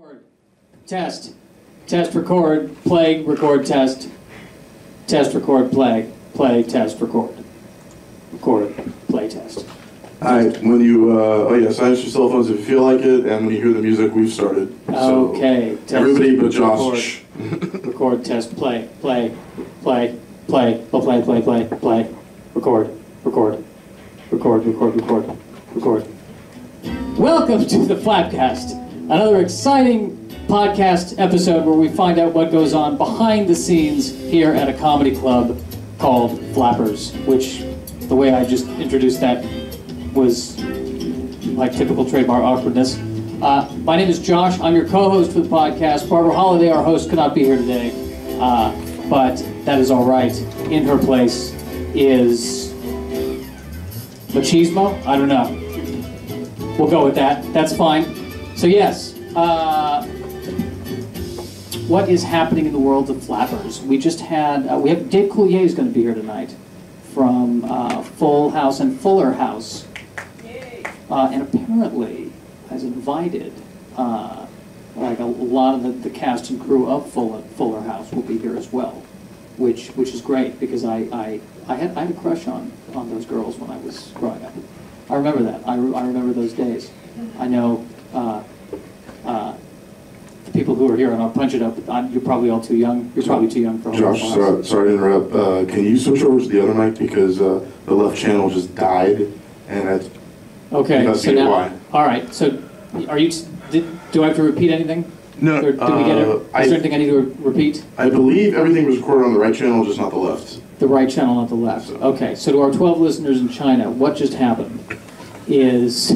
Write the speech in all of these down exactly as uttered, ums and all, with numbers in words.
Record. Test. Test, record, play, record, test. Test, record, play. Play, test, record. Record, play, test. Alright, when you, uh, oh yeah, silence your cell phones if you feel like it, and when you hear the music, we've started. So Okay. Test, everybody but record, Josh. record, test, play, play, play, play, play, play, play, play, record, record, record, record, record, record. Welcome to the FlappCast, another exciting podcast episode where we find out what goes on behind the scenes here at a comedy club called Flappers, which, the way I just introduced that was like typical trademark awkwardness. Uh, my name is Josh. I'm your co-host for the podcast. Barbara Holiday, our host, could not be here today, uh, but that is all right. In her place is machismo? I don't know. We'll go with that. That's fine. So yes, uh, what is happening in the world of Flappers? We just had, uh, we have Dave Coulier is going to be here tonight from uh, Full House and Fuller House. Uh, and apparently has invited, uh, like a, a lot of the, the cast and crew of Fuller, Fuller House will be here as well, which which is great because I, I, I, had, I had a crush on, on those girls when I was growing up. I remember that. I, re I remember those days. I know uh, uh, the people who are here, and I'll punch it up. I'm, you're probably all too young. You're probably too young for Josh, sorry, sorry to interrupt. Uh, can you switch over to the other mic because uh, the left channel just died, and that's okay. So now, why. all right. So, are you? Did, do I have to repeat anything? No. Or did we get it? Uh, Is there anything I need to repeat? I believe everything was recorded on the right channel, just not the left. The right channel, not the left. So. Okay. So to our twelve listeners in China, what just happened is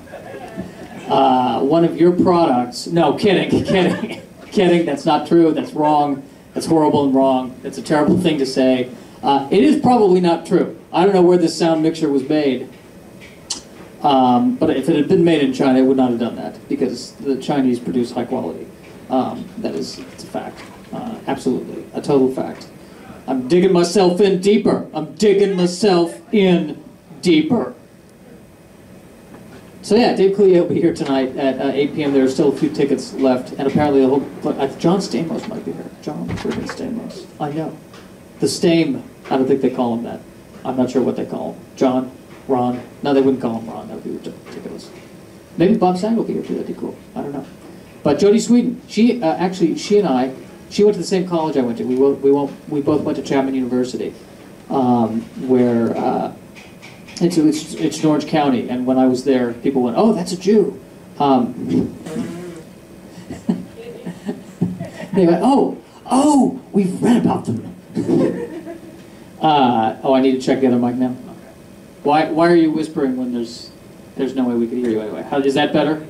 uh, one of your products. No, kidding, kidding, kidding. That's not true. That's wrong. That's horrible and wrong. That's a terrible thing to say. Uh, it is probably not true. I don't know where this sound mixer was made. Um, but if it had been made in China, it would not have done that because the Chinese produce high quality. Um, that is it's a fact. Uh, absolutely. A total fact. I'm digging myself in deeper. I'm digging myself in deeper. So yeah, Dave Coulier will be here tonight at uh, eight p m There are still a few tickets left, and apparently the whole, uh, John Stamos might be here. John friggin' Stamos. I know. The Stame. I don't think they call him that. I'm not sure what they call him. John? Ron? No, they wouldn't call him Ron. That would be ridiculous. Maybe Bob Saget will be here too. That'd be cool. I don't know. But Jodie Sweden, she uh, actually, she and I, she went to the same college I went to. We we won't, we both went to Chapman University, um, where uh, it's, it's it's in Orange County. And when I was there, people went, "Oh, that's a Jew." Um, they went, "Oh, oh, we've read about them." uh, oh, I need to check the other mic now. Why why are you whispering when there's there's no way we can hear you anyway? How is that better?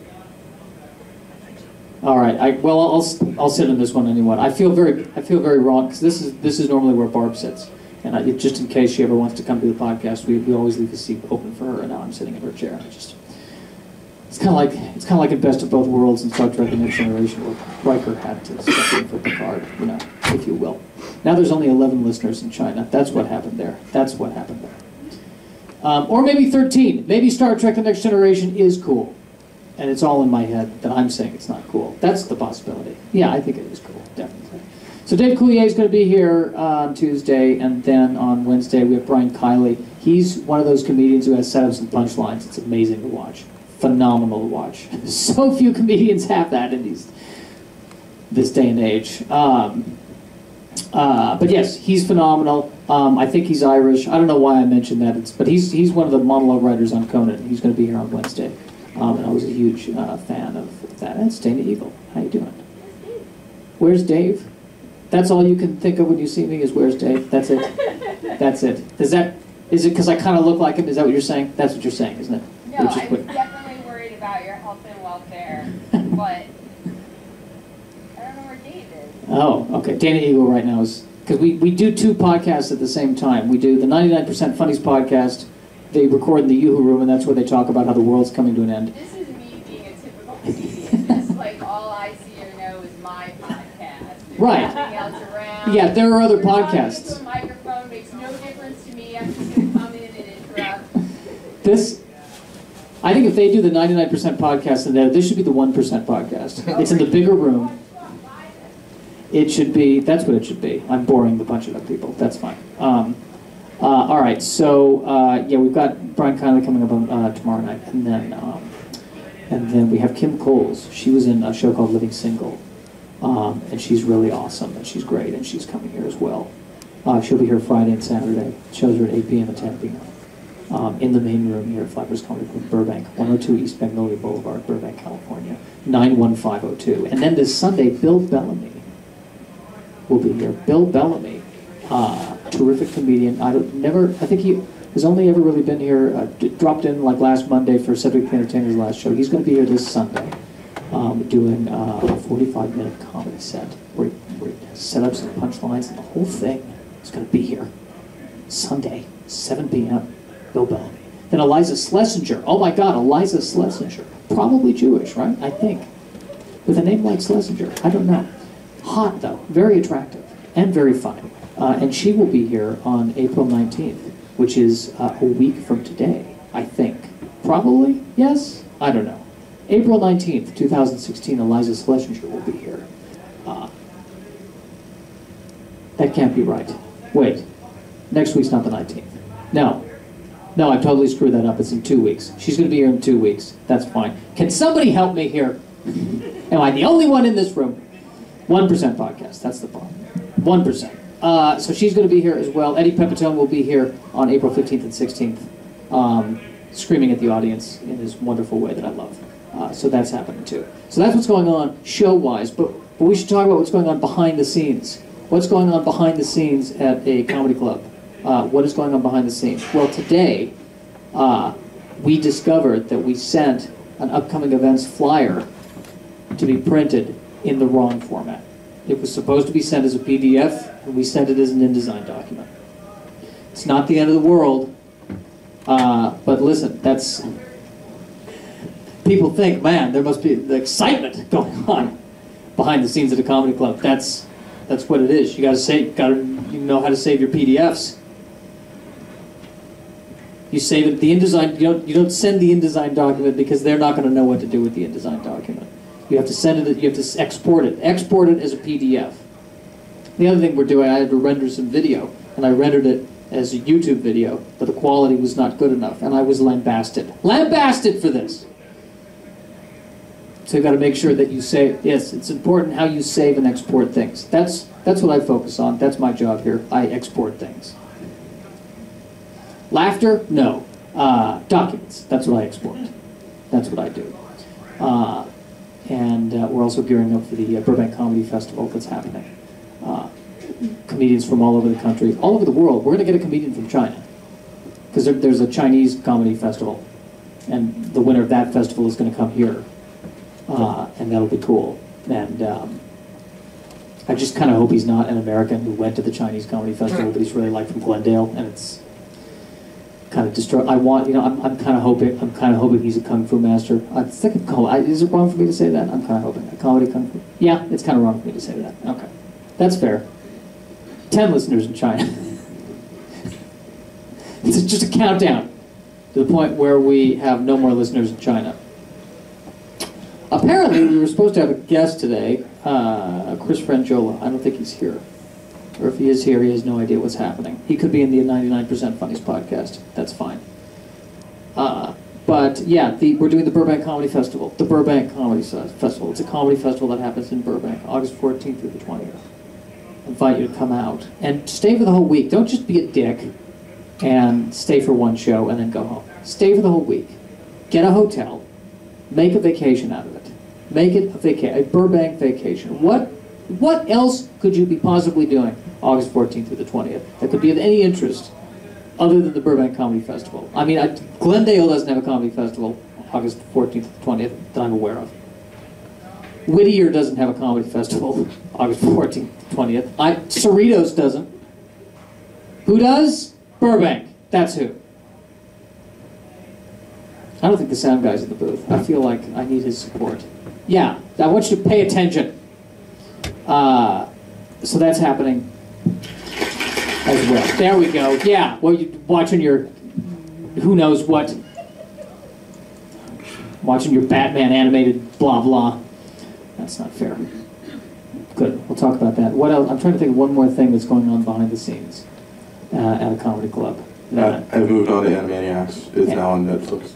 All right. I well I'll I'll sit in this one anyway. I feel very I feel very wrong because this is this is normally where Barb sits, and I, just in case she ever wants to come to the podcast, we we always leave the seat open for her. And now I'm sitting in her chair. And I just it's kind of like it's kind of like in Best of Both Worlds in Star Trek: The Next Generation, where Riker had to step in for Picard, you know, if you will. Now there's only eleven listeners in China. That's what happened there. That's what happened there. Um, or maybe thirteen. Maybe Star Trek: The Next Generation is cool. And it's all in my head that I'm saying it's not cool. That's the possibility. Yeah, I think it is cool, definitely. So Dave Coulier is going to be here uh, on Tuesday, and then on Wednesday we have Brian Kiley. He's one of those comedians who has setups and punchlines. It's amazing to watch. Phenomenal to watch. So few comedians have that in these, this day and age. Um, uh, but yes, he's phenomenal. Um, I think he's Irish. I don't know why I mentioned that, it's, but he's he's one of the monologue writers on Conan. He's going to be here on Wednesday, um, and I was a huge uh, fan of that. That's Dana Eagle. How you doing? Where's Dave? That's all you can think of when you see me is where's Dave? That's it. That's it. Does that is it because I kind of look like him? Is that what you're saying? That's what you're saying, isn't it? No, I was definitely worried about your health and welfare, but I don't know where Dave is. Oh, okay. Dana Eagle right now is. Because we, we do two podcasts at the same time. We do the ninety-nine percent Funnies podcast. They record in the Yoo-Hoo room, and that's where they talk about how the world's coming to an end. This is me being a typical comedian. This is like all I see or know is my podcast. There's right. nothing else around. Yeah, there are other You're podcasts. talking into a microphone makes no difference to me. I'm just going to come in and interrupt. This I think if they do the ninety-nine percent podcast in there, this should be the one percent podcast. It's in the bigger room. It should be, that's what it should be. I'm boring the bunch of other people. That's fine. Um, uh, all right, so, uh, yeah, we've got Brian Hanley coming up on, uh, tomorrow night. And then, um, and then we have Kim Coles. She was in a show called Living Single. Um, and she's really awesome, and she's great, and she's coming here as well. Uh, she'll be here Friday and Saturday. Shows are at eight p.m. and ten p.m. Um, in the main room here at FlappCast Comedy Festival, Burbank, one oh two East Magnolia Boulevard, Burbank, California, nine one five oh two. And then this Sunday, Bill Bellamy will be here. Bill Bellamy, uh, terrific comedian. I don't never. I think he has only ever really been here. Uh, d- dropped in like last Monday for Cedric the Entertainer's last show. He's going to be here this Sunday, um, doing uh, a forty-five minute comedy set where he, where he has setups and punchlines and the whole thing. He's going to be here Sunday, seven p.m. Bill Bellamy. Then Eliza Schlesinger. Oh my God, Eliza Schlesinger. Probably Jewish, right? I think. With a name like Schlesinger. I don't know. Hot, though. Very attractive. And very funny. Uh, and she will be here on April nineteenth, which is uh, a week from today, I think. Probably? Yes? I don't know. April nineteenth, two thousand sixteen, Eliza Schlesinger will be here. Uh, that can't be right. Wait. Next week's not the nineteenth. No. No, I totally screwed that up. It's in two weeks. She's going to be here in two weeks. That's fine. Can somebody help me here? Am I the only one in this room? one percent podcast. That's the problem. one percent. Uh, so she's going to be here as well. Eddie Pepitone will be here on April fifteenth and sixteenth, um, screaming at the audience in his wonderful way that I love. Uh, so that's happening too. So that's what's going on show-wise. But, but we should talk about what's going on behind the scenes. What's going on behind the scenes at a comedy club? Uh, what is going on behind the scenes? Well, today uh, we discovered that we sent an upcoming events flyer to be printed in the wrong format. It was supposed to be sent as a P D F, and we sent it as an InDesign document. It's not the end of the world, uh, but listen, that's... People think, man, there must be the excitement going on behind the scenes at a comedy club. That's that's what it is. You got to say, got to you know how to save your P D Fs. You save it. The InDesign. You don't. You don't send the InDesign document because they're not going to know what to do with the InDesign document. You have to send it. You have to export it. Export it as a P D F. The other thing we're doing, I had to render some video, and I rendered it as a YouTube video, but the quality was not good enough, and I was lambasted. Lambasted for this. So you've got to make sure that you save. Yes, it's important how you save and export things. That's that's what I focus on. That's my job here. I export things. Laughter? No. Uh, documents. That's what I export. That's what I do. Uh, and uh, we're also gearing up for the uh, Burbank Comedy Festival that's happening. Uh, comedians from all over the country, all over the world. We're going to get a comedian from China because there, there's a Chinese comedy festival, and the winner of that festival is going to come here, uh, and that'll be cool. And um, I just kind of hope he's not an American who went to the Chinese comedy festival, but he's really like from Glendale, and it's kind of destroy. I want, you know, I'm, I'm kind of hoping, I'm kind of hoping he's a kung fu master. I think, is it wrong for me to say that? I'm kind of hoping a comedy kung fu. Yeah, it's kind of wrong for me to say that. Okay, that's fair. Ten listeners in China. It's just a countdown to the point where we have no more listeners in China. Apparently, we were supposed to have a guest today, uh, Chris Frangiola. I don't think he's here. Or if he is here, he has no idea what's happening. He could be in the ninety-nine percent Funnies podcast. That's fine. Uh, but yeah, the, we're doing the Burbank Comedy Festival. The Burbank Comedy Festival. It's a comedy festival that happens in Burbank, August fourteenth through the twentieth. I invite you to come out. And stay for the whole week. Don't just be a dick and stay for one show and then go home. Stay for the whole week. Get a hotel. Make a vacation out of it. Make it a vacation, a Burbank vacation. What, what else could you be possibly doing August fourteenth through the twentieth that could be of any interest other than the Burbank Comedy Festival? I mean, I, Glendale doesn't have a comedy festival August fourteenth to the twentieth that I'm aware of. Whittier doesn't have a comedy festival August fourteenth to the twentieth. I, Cerritos doesn't. Who does? Burbank. That's who. I don't think the sound guy's in the booth. I feel like I need his support. Yeah, I want you to pay attention. Uh, so that's happening as well. There we go. Yeah, well, you're watching your who knows what watching your Batman animated blah blah. That's not fair. Good. We'll talk about that. What else? I'm trying to think of one more thing that's going on behind the scenes uh, at a comedy club. Uh, I've moved on to Animaniacs. It's Yeah. now on Netflix.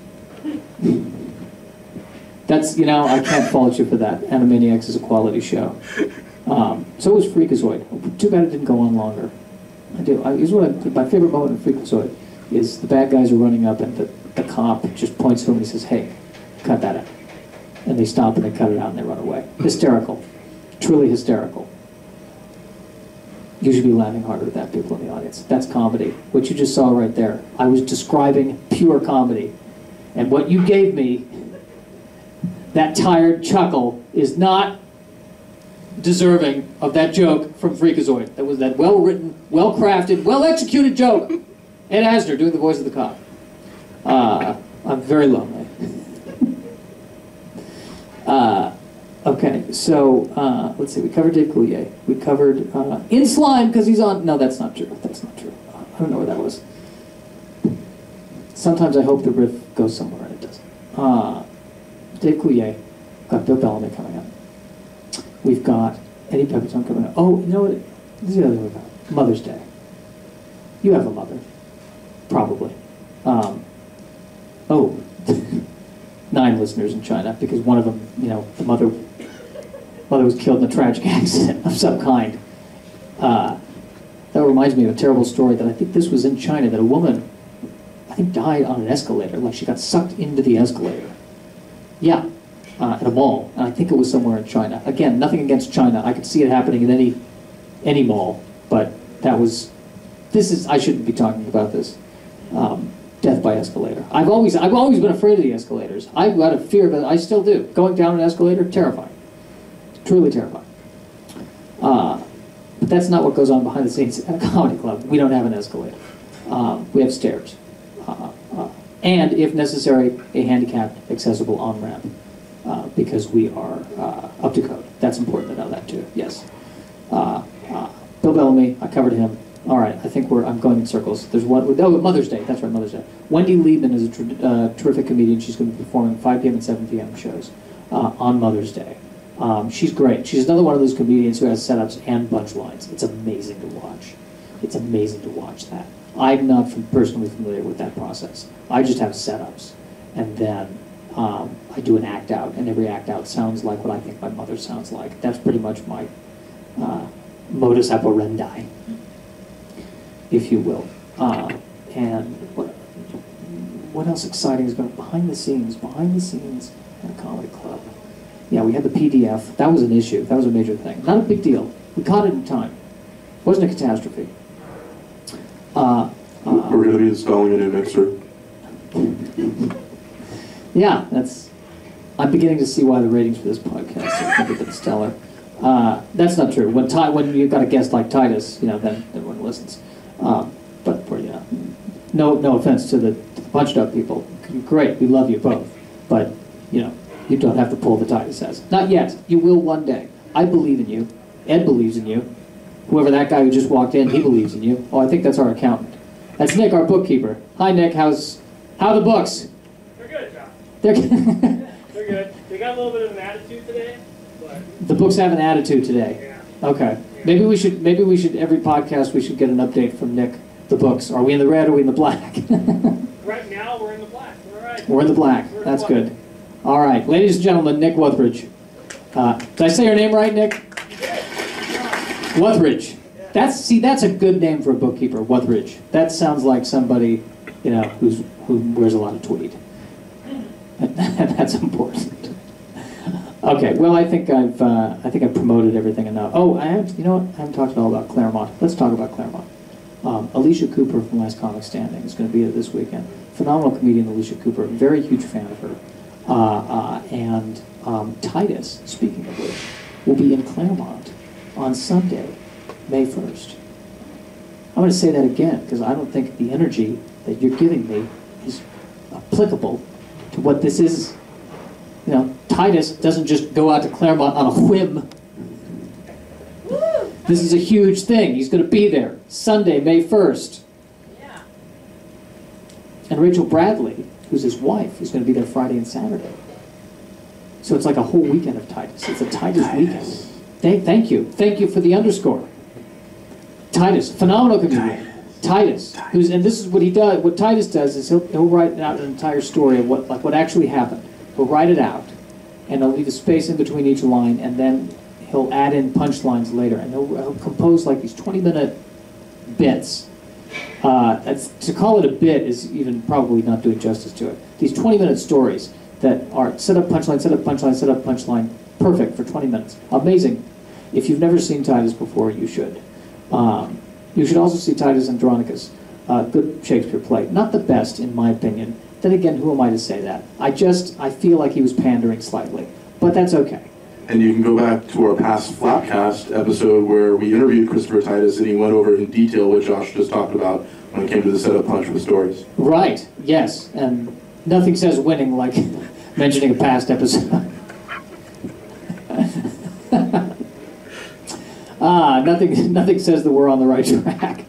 That's, you know, I can't fault you for that. Animaniacs is a quality show. Um, so was Freakazoid. Too bad it didn't go on longer. I do. I, here's what I, my favorite moment in Freakazoid is the bad guys are running up and the, the cop just points to him and he says, "Hey, cut that out." And they stop and they cut it out and they run away. Hysterical. Truly hysterical. You should be laughing harder at that, people in the audience. That's comedy. What you just saw right there. I was describing pure comedy. And what you gave me, that tired chuckle, is not deserving of that joke from Freakazoid. That was that well-written, well-crafted, well-executed joke. Ed Asner doing the voice of the cop. Uh, I'm very lonely. uh, okay, so uh, let's see. We covered Dave Coulier. We covered uh, In Slime because he's on. No, that's not true. That's not true. I don't know where that was. Sometimes I hope the riff goes somewhere and it doesn't. Uh, Dave Coulier. Got Bill Bellamy coming up. We've got Eddie Pepitone coming up. Oh, you know what? This is the other way about it. Mother's Day. You have a mother. Probably. Um, oh, nine listeners in China, because one of them, you know, the mother, mother was killed in a tragic accident of some kind. Uh, that reminds me of a terrible story that I think this was in China, that a woman, I think, died on an escalator, like she got sucked into the escalator. Yeah. Uh, at a mall, and I think it was somewhere in China. Again, nothing against China. I could see it happening in any any mall, but that was. This is. I shouldn't be talking about this. Um, death by escalator. I've always I've always been afraid of the escalators. I've got a fear of it. I still do. Going down an escalator, terrifying. Truly terrifying. Uh, but that's not what goes on behind the scenes at a comedy club. We don't have an escalator. Um, we have stairs, uh, uh, and if necessary, a handicapped accessible on ramp. Uh, because we are uh, up to code. That's important to know that too. Yes. Uh, uh, Bill Bellamy, I covered him. All right, I think we're. I'm going in circles. There's one. Oh, Mother's Day. That's right, Mother's Day. Wendy Liebman is a ter uh, terrific comedian. She's going to be performing five p m and seven p m shows uh, on Mother's Day. Um, she's great. She's another one of those comedians who has setups and punchlines. It's amazing to watch. It's amazing to watch that. I'm not personally familiar with that process. I just have setups, and then. Um, I do an act out, and every act out sounds like what I think my mother sounds like. That's pretty much my uh, modus operandi, if you will. Uh, and what, what else exciting is going behind the scenes? Behind the scenes at a comedy club. Yeah, we had the P D F. That was an issue. That was a major thing. Not a big deal. We caught it in time. It wasn't a catastrophe. Uh, uh, We're going to be installing a new mixer. Yeah, that's. I'm beginning to see why the ratings for this podcast have never been stellar. Uh, that's not true. When Ty, when you've got a guest like Titus, you know, then everyone listens. Um, but for you know, no, no offense to the, to the punched up people. You're great, we love you both. But you know, you don't have to pull the Titus says. Not yet. You will one day. I believe in you. Ed believes in you. Whoever that guy who just walked in, he believes in you. Oh, I think that's our accountant. That's Nick, our bookkeeper. Hi, Nick. How's how are the books? They're They're good. They got a little bit of an attitude today, but the books have an attitude today. Yeah. Okay. Maybe we should. Maybe we should. Every podcast, we should get an update from Nick. The books. Are we in the red? Or are we in the black? Right now, we're in the black. We're all right. We're in the black. We're in That's the black. good. All right, ladies and gentlemen, Nick Wuthridge. Uh, did I say your name right, Nick? Wuthridge. That's see. That's a good name for a bookkeeper. Wuthridge. That sounds like somebody, you know, who's who wears a lot of tweed. That's important. Okay, well, I think I've uh, I think I've promoted everything enough. Oh, I have. You know what? I haven't talked at all about Claremont. Let's talk about Claremont. Um, Alicia Cooper from Last Comic Standing is going to be there this weekend. Phenomenal comedian, Alicia Cooper. Very huge fan of her. Uh, uh, and um, Titus, speaking of which, will be in Claremont on Sunday, May first. I'm going to say that again because I don't think the energy that you're giving me is applicable to what this is. You know, Titus doesn't just go out to Claremont on a whim. This is a huge thing. He's going to be there Sunday, May first. Yeah. And Rachel Bradley, who's his wife, is going to be there Friday and Saturday. So it's like a whole weekend of Titus. It's a Titus weekend. Thank, thank you. Thank you for the underscore. Titus, phenomenal comedian. Titus, Titus, who's and this is what he does. What Titus does is he'll he'll write out an entire story of what like what actually happened. He'll write it out, and he'll leave a space in between each line, and then he'll add in punchlines later, and he'll, he'll compose like these twenty minute bits. Uh, that's, to call it a bit is even probably not doing justice to it. These twenty minute stories that are set up punchline, set up punchline, set up punchline, perfect for twenty minutes. Amazing. If you've never seen Titus before, you should. Um, you should also see Titus Andronicus, uh, good Shakespeare play. Not the best, in my opinion. Then again, who am I to say that? I just, I feel like he was pandering slightly. But that's okay. And you can go back to our past FlappCast episode where we interviewed Christopher Titus and he went over in detail what Josh just talked about when it came to the setup punch for the stories. Right, yes. And nothing says winning like mentioning a past episode. Ah, nothing, nothing says that we're on the right track.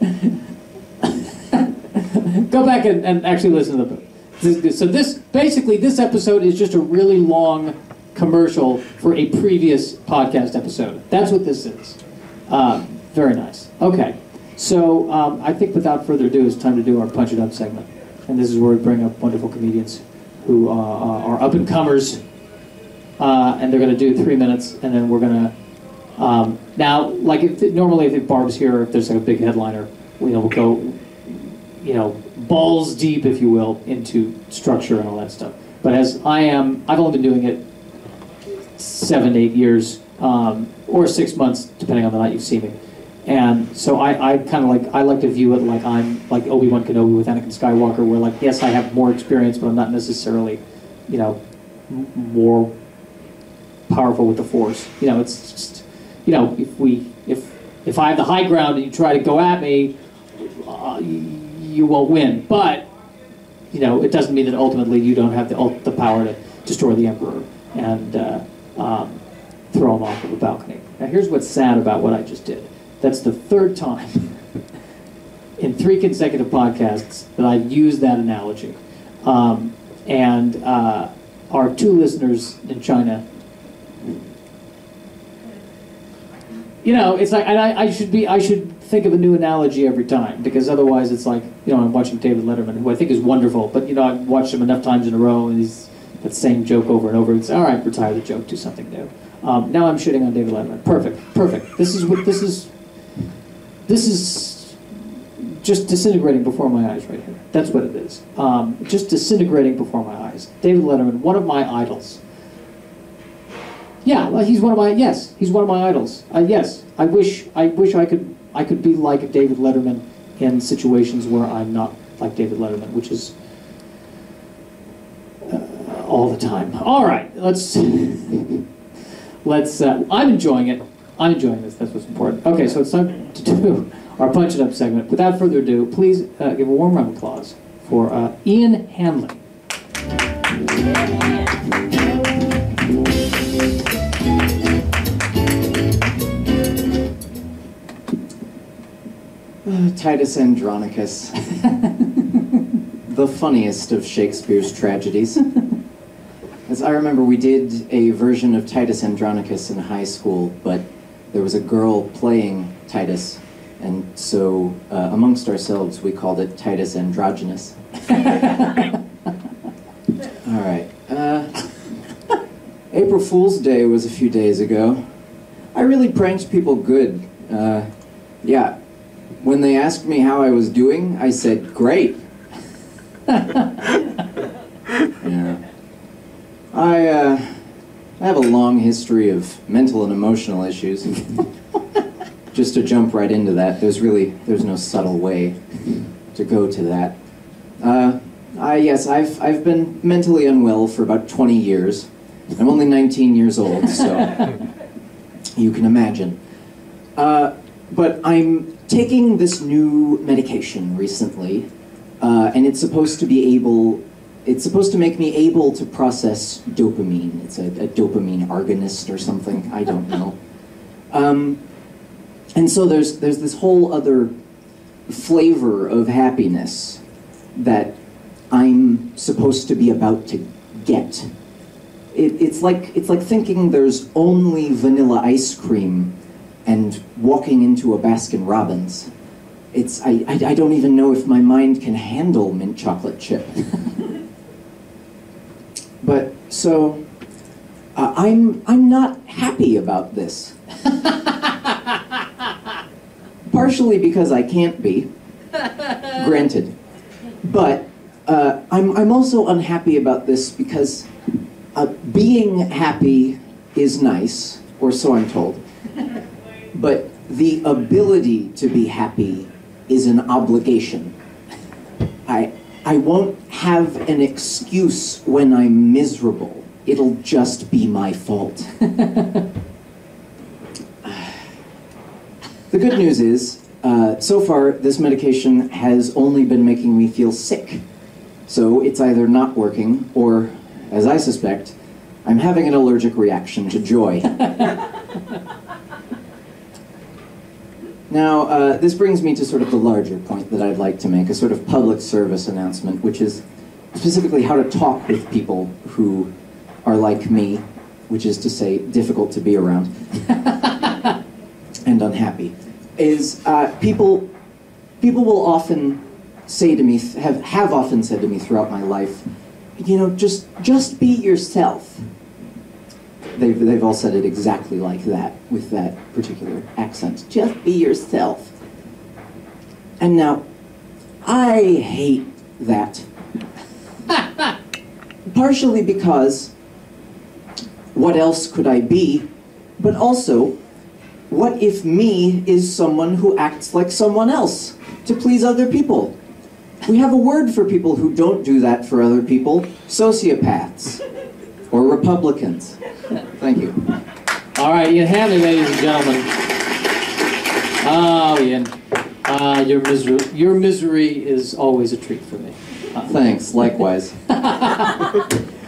Go back and, and actually listen to the. So this, basically, this episode is just a really long commercial for a previous podcast episode. That's what this is. Um, very nice. Okay, so um, I think without further ado, it's time to do our Punch It Up segment. And this is where we bring up wonderful comedians who uh, are up-and-comers, uh, and they're going to do three minutes, and then we're going to... Um, now, like if, normally if Barb's here, if there's like a big headliner, you know, we'll go, you know, balls deep, if you will, into structure and all that stuff. But as I am, I've only been doing it seven, eight years, um, or six months, depending on the night you see me. And so I, I kind of like, I like to view it like I'm like Obi-Wan Kenobi with Anakin Skywalker, where like, yes, I have more experience, but I'm not necessarily, you know, m more powerful with the Force. You know, it's just, you know, if we, if if I have the high ground and you try to go at me, uh, you won't win. But you know, it doesn't mean that ultimately you don't have the the power to destroy the Emperor and uh, um, throw him off of a balcony. Now, here's what's sad about what I just did. That's the third time in three consecutive podcasts that I've used that analogy, um, and uh, our two listeners in China. You know, it's like, and I, I should be, I should think of a new analogy every time, because otherwise it's like, you know, I'm watching David Letterman, who I think is wonderful, but you know, I've watched him enough times in a row, and he's that same joke over and over. It's all right, retire the joke, do something new. Um, now I'm shitting on David Letterman. Perfect, perfect. This is what this is. This is just disintegrating before my eyes right here. That's what it is. Um, just disintegrating before my eyes. David Letterman, one of my idols. Yeah, well, he's one of my yes, he's one of my idols. Uh, yes, I wish I wish I could I could be like David Letterman in situations where I'm not like David Letterman, which is uh, all the time. All right, let's let's. Uh, I'm enjoying it. I'm enjoying this. That's what's important. Okay, so it's time to do our Punch It Up segment. Without further ado, please uh, give a warm round of applause for uh, Ian Hanley. Uh, Titus Andronicus, the funniest of Shakespeare's tragedies. As I remember, we did a version of Titus Andronicus in high school, but there was a girl playing Titus, and so uh, amongst ourselves we called it Titus Androgynous. All right. Uh, April Fool's Day was a few days ago. I really pranked people good. Uh, yeah. When they asked me how I was doing, I said, great. Yeah. I, uh, I have a long history of mental and emotional issues. Just to jump right into that, there's really, there's no subtle way to go to that. Uh, I, yes, I've, I've been mentally unwell for about twenty years. I'm only nineteen years old, so you can imagine. Uh, but I'm taking this new medication recently, uh, and it's supposed to be able, it's supposed to make me able to process dopamine. It's a, a dopamine agonist or something, I don't know. Um, and so there's, there's this whole other flavor of happiness that I'm supposed to be about to get. it, it's like it's like thinking there's only vanilla ice cream and walking into a Baskin Robbins. It's I, I, I don't even know if my mind can handle mint chocolate chip. But so uh, I'm I'm not happy about this. Partially because I can't be, granted. But uh, I'm I'm also unhappy about this because uh, being happy is nice, or so I'm told. But the ability to be happy is an obligation. I I won't have an excuse when I'm miserable. It'll just be my fault. The good news is, uh, so far, this medication has only been making me feel sick. So it's either not working, or, as I suspect, I'm having an allergic reaction to joy. Now, uh, this brings me to sort of the larger point that I'd like to make, a sort of public service announcement, which is specifically how to talk with people who are like me, which is to say, difficult to be around, and unhappy. Is uh, people people will often say to me, have, have often said to me throughout my life, you know, just just be yourself. They've, they've all said it exactly like that, with that particular accent. Just be yourself. And now, I hate that. Partially because, what else could I be? But also, what if me is someone who acts like someone else to please other people? We have a word for people who don't do that for other people: sociopaths or Republicans. Thank you. All right, Ian Hanley, ladies and gentlemen. Oh, Ian, uh, your misery, your misery is always a treat for me. Uh, Thanks. Likewise. uh,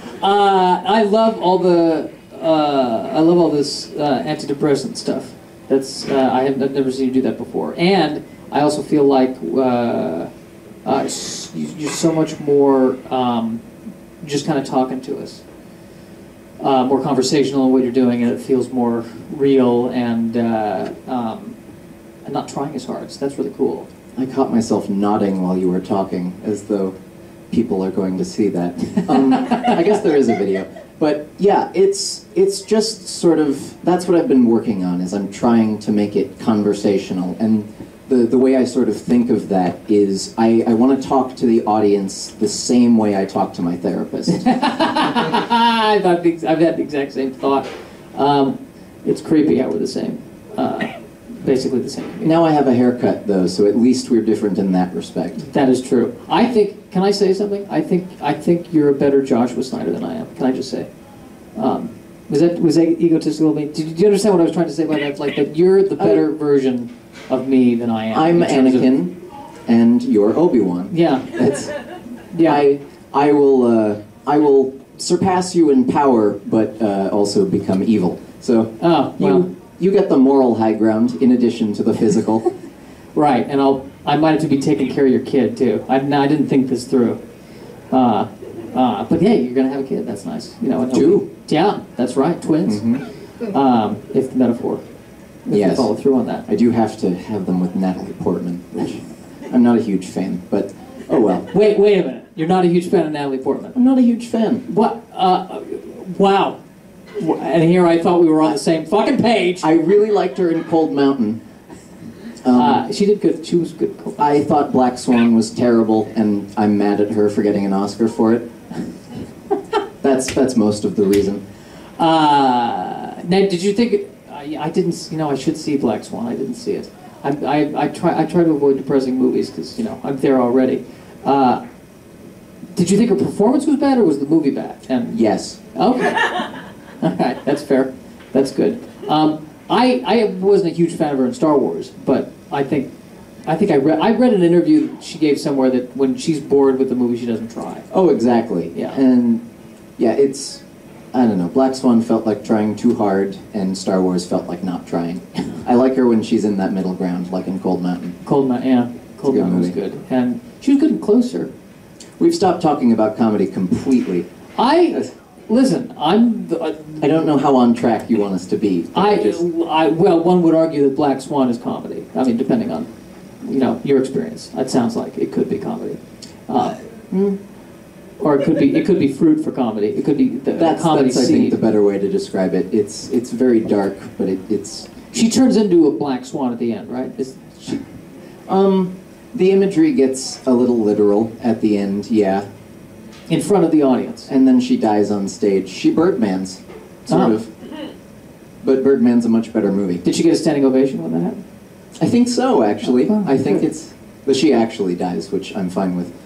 I love all the uh, I love all this uh, antidepressant stuff. That's uh, I have I've never seen you do that before, and I also feel like uh, uh, you're so much more um, just kind of talking to us. Uh, more conversational in what you're doing, and it feels more real and uh, um, and not trying as hard. So that's really cool. I caught myself nodding while you were talking, as though people are going to see that. Um, I guess there is a video, but yeah, it's it's just sort of that's what I've been working on. Is I'm trying to make it conversational, and the the way I sort of think of that is I I want to talk to the audience the same way I talk to my therapist. I've, had the, I've had the exact same thought. Um, it's creepy how we're the same. Uh, basically the same. Now I have a haircut, though, so at least we're different in that respect. That is true. I think, can I say something? I think I think you're a better Joshua Snyder than I am. Can I just say? Um, was that was that egotistical of me? Did you, do you understand what I was trying to say by that? Like that you're the better uh, version of me than I am. I'm Anakin, of, and you're Obi-Wan. Yeah. It's, yeah. I I will uh, I will surpass you in power, but uh, also become evil. So oh, well. you you get the moral high ground in addition to the physical. Right, and I'll I might have to be taking care of your kid too. I, I didn't think this through. Uh, uh, but hey, you're gonna have a kid. That's nice. You know, two. Yeah, that's right, twins. Mm-hmm. um, if the metaphor. If yes. you follow through on that. I do have to have them with Natalie Portman, which I'm not a huge fan, but oh well. Wait, wait a minute. You're not a huge fan of Natalie Portman. I'm not a huge fan. What? Uh, wow. And here I thought we were on the same fucking page. I really liked her in Cold Mountain. Um, uh, she did good. She was good. I thought Black Swan was terrible, and I'm mad at her for getting an Oscar for it. that's that's most of the reason. Uh, now, did you think? I, I didn't. You know, I should see Black Swan. I didn't see it. I I, I try I try to avoid depressing movies because you know I'm there already. Uh, did you think her performance was bad, or was the movie bad? And yes. Okay. All right, that's fair. That's good. Um, I I wasn't a huge fan of her in Star Wars, but I think I think I read I read an interview she gave somewhere that when she's bored with the movie, she doesn't try. Oh, exactly. Yeah. And yeah, it's I don't know. Black Swan felt like trying too hard, and Star Wars felt like not trying. I like her when she's in that middle ground, like in Cold Mountain. Cold Mountain, yeah. Cold Mountain was good, and she was good in Closer. We've stopped talking about comedy completely. I listen, I'm. The, uh, I don't know how on track you want us to be. I, just, I, well, one would argue that Black Swan is comedy. I mean, depending on, you know, your experience. It sounds like it could be comedy. Uh, mm, or it could be it could be fruit for comedy. It could be the, that's, the comedy that's I seed. think, the better way to describe it. It's it's very dark, but it, it's... She turns into a black swan at the end, right? Is she, Um, the imagery gets a little literal at the end, yeah. in front of the audience. And then she dies on stage. She Birdmans, sort Oh. of. But Birdman's a much better movie. Did she get a standing ovation when that happened? I think so, actually. Oh, I think good. it's... But she actually dies, which I'm fine with.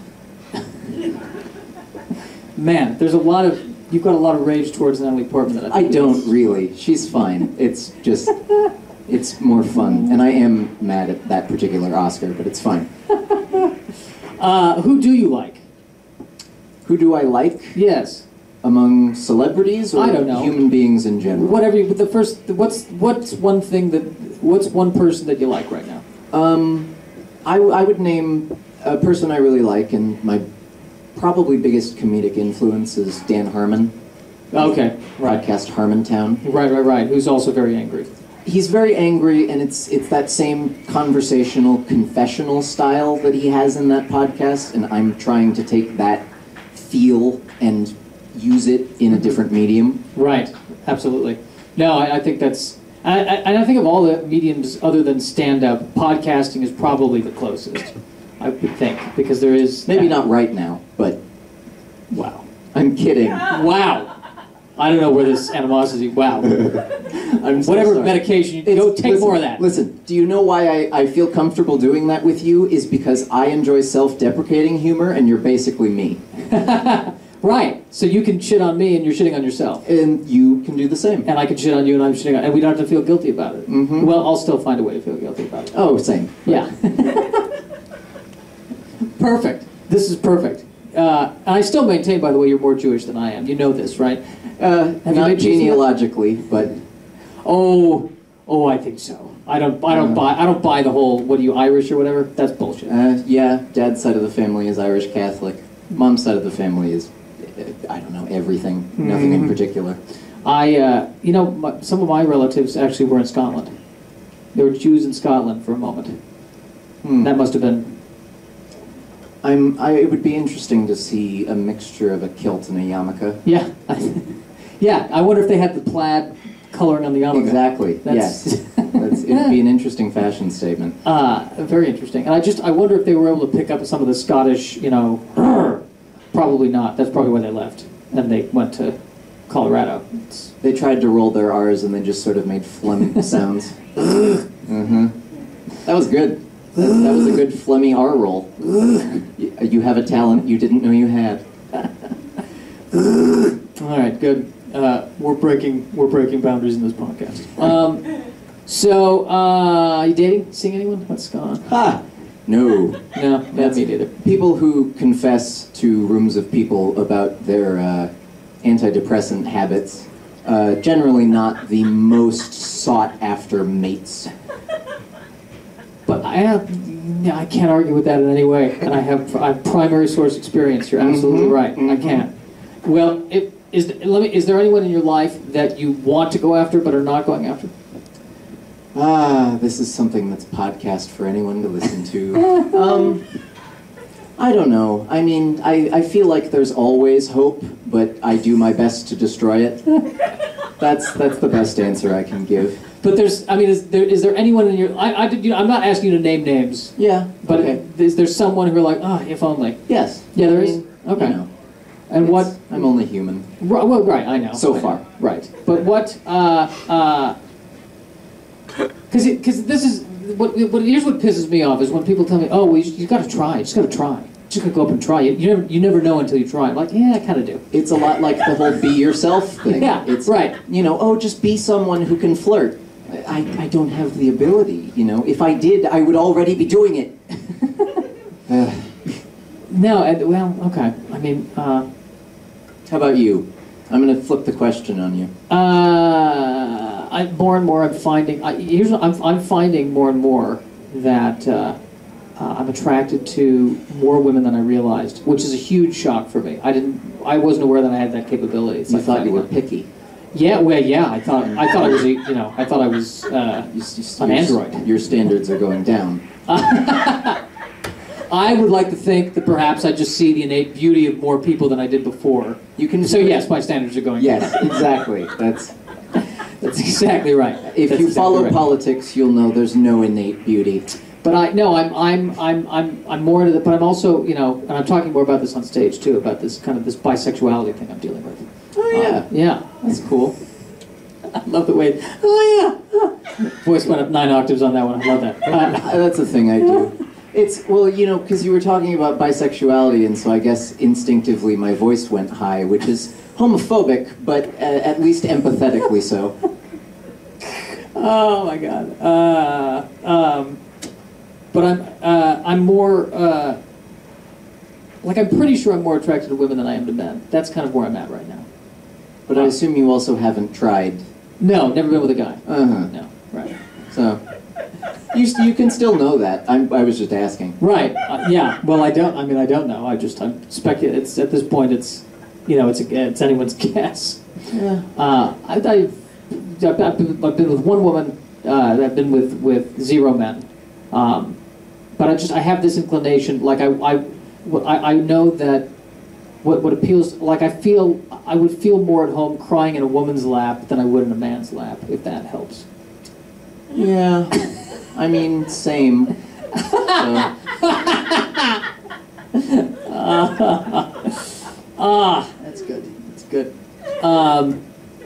Man, there's a lot of you've got a lot of rage towards Natalie Portman. That I, I think don't is- really. She's fine. It's just... It's more fun. And I am mad at that particular Oscar, but it's fine. Uh, who do you like? Who do I like? Yes, Among celebrities or I don't know. human beings in general? whatever. You, the first, what's what's one thing that what's one person that you like right now? Um, I, I would name a person I really like, and my probably biggest comedic influence is Dan Harmon. Okay, right, Podcast Harmontown. right, right, right. Who's also very angry. He's very angry, and it's it's that same conversational, confessional style that he has in that podcast, and I'm trying to take that feel and use it in a different medium. Right, absolutely. No, I, I think that's. I, I, and I think of all the mediums other than stand-up, podcasting is probably the closest. I would think because there is Maybe not right now, but Wow, I'm kidding. wow. I don't know where this animosity. Wow. I'm so Whatever sorry. medication, you It's- go take listen, more of that. Listen, do you know why I, I feel comfortable doing that with you? Is because I enjoy self-deprecating humor, and you're basically me. Right. So you can shit on me, and you're shitting on yourself, And you can do the same. and I can shit on you, and I'm shitting on, and we don't have to feel guilty about it. Mhm. Well, I'll still find a way to feel guilty about it. Oh, same. Yeah. Perfect. This is perfect. Uh, and I still maintain, by the way, you're more Jewish than I am. You know this, right? Uh, you not made peace with it? genealogically, but Oh, oh, I think so. I don't, I don't Uh. buy, I don't buy the whole. What are you, Irish or whatever? That's bullshit. uh, yeah, dad's side of the family is Irish Catholic. Mom's side of the family is, uh, I don't know, everything. Nothing in Mhm. particular. I, uh, you know, my, some of my relatives actually were in Scotland. They were Jews in Scotland for a moment. Hmm. That must have been. I'm, I, it would be interesting to see a mixture of a kilt and a yarmulke. Yeah, yeah. I wonder if they had the plaid coloring on the yarmulke. Exactly, That's, yes. That's, it'd be an interesting fashion statement. uh, very interesting. And I just, I wonder if they were able to pick up some of the Scottish, you know. Probably not. That's probably why they left, and they went to Colorado. It's, They tried to roll their R's and they just sort of made phlegmy sounds. Mm-hmm. That was good. That, that was a good phlegmy R roll. You, you have a talent you didn't know you had. all right, good. Uh, we're breaking, we're breaking boundaries in this podcast. Um, so, uh, are you dating? Seeing anyone? What's going on? Ha! No. No, not me neither. People who confess to rooms of people about their uh, antidepressant habits, uh, generally not the most sought after mates. But I have, yeah, I can't argue with that in any way. And I have, I have primary source experience. You're absolutely Mhm, right. I mhm. can't. Well, if, is let me. Is there anyone in your life that you want to go after but are not going after? Ah, this is something that's podcast for anyone to listen to. um, I don't know. I mean, I, I feel like there's always hope, but I do my best to destroy it. That's that's the best answer I can give. But there's, I mean, is there is there anyone in your? I, I did, you know, I'm not asking you to name names, Yeah, but okay. is there someone who are like, ah, if only? Yes. Yeah, there I is? mean, Okay. You know, And what? it's- I'm only human. Right, well, right, I know. So I know. far. Right. But what, uh, uh, because because this is, what, what, here's what pisses me off is when people tell me, oh, well, you, you gotta try, you just gotta try. You just gotta go up and try. You, you, never, you never know until you try. I'm like, yeah, I kind of do. It's a lot like the whole be yourself thing. Yeah, it's, right. You know, oh, just be someone who can flirt. I, I don't have the ability, you know. If I did, I would already be doing it. Ugh. No, and, well, okay. I mean, uh, How about you? I'm going to flip the question on you. uh, I, more and more I'm finding, I, here's what I'm, I'm finding more and more that uh, uh, I'm attracted to more women than I realized, which is a huge shock for me. I didn't, I wasn't aware that I had that capability. It's You like thought you were finding picky. out. Yeah, well, yeah. I thought I thought I was a, you know I thought I was uh, You, you, an your, android. Your standards are going down. I would like to think that perhaps I just see the innate beauty of more people than I did before. You can. So yes, my standards are going Yes, down. exactly. That's. That's exactly right. If That's you exactly follow right. politics, you'll know there's no innate beauty. But I no, I'm I'm I'm I'm I'm more into the. But I'm also you know, and I'm talking more about this on stage too, about this kind of this bisexuality thing I'm dealing with. Oh yeah, Um, yeah, that's cool. I love the way. Oh yeah, voice went up nine octaves on that one. I love that. Uh, that's a thing I do. It's well, you know, because you were talking about bisexuality, and so I guess instinctively my voice went high, which is homophobic, but uh, at least empathetically so. oh my god. Uh, um, but I'm uh, I'm more uh, like I'm pretty sure I'm more attracted to women than I am to men. That's kind of where I'm at right now. But I assume you also haven't tried. No, never been with a guy. Uh huh. No, right. So you you can still know that. I'm, I was just asking. Right. Uh, yeah. Well, I don't. I mean, I don't know. I just I'm speculating. It's at this point. It's you know, it's a, it's anyone's guess. Yeah. Uh, I, I've, I've, been, I've been with one woman. Uh, I've been with with zero men. Um, but I just I have this inclination. Like I I I, I know that what what appeals. Like I feel I would feel more at home crying in a woman's lap than I would in a man's lap, if that helps. Yeah. I mean, same. So. Ah, That's good. That's good. um,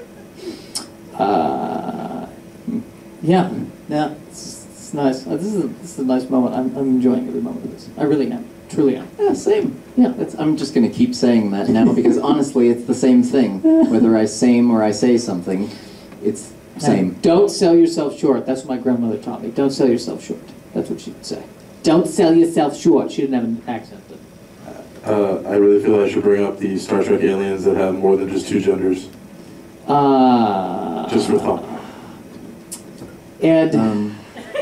uh, yeah, yeah, it's, it's nice. Uh, this is a, this is a nice moment. I'm, I'm enjoying every moment of this. I really am, truly am. Yeah, same. Yeah, That's, I'm just going to keep saying that now because honestly, it's the same thing. Whether I same or I say something, it's same. And don't sell yourself short. That's what my grandmother taught me. Don't sell yourself short. That's what she'd say. Don't sell yourself short. She didn't have an accent. But, Uh, I really feel I should bring up the Star Trek aliens that have more than just two genders. uh, Just for thought. And Um,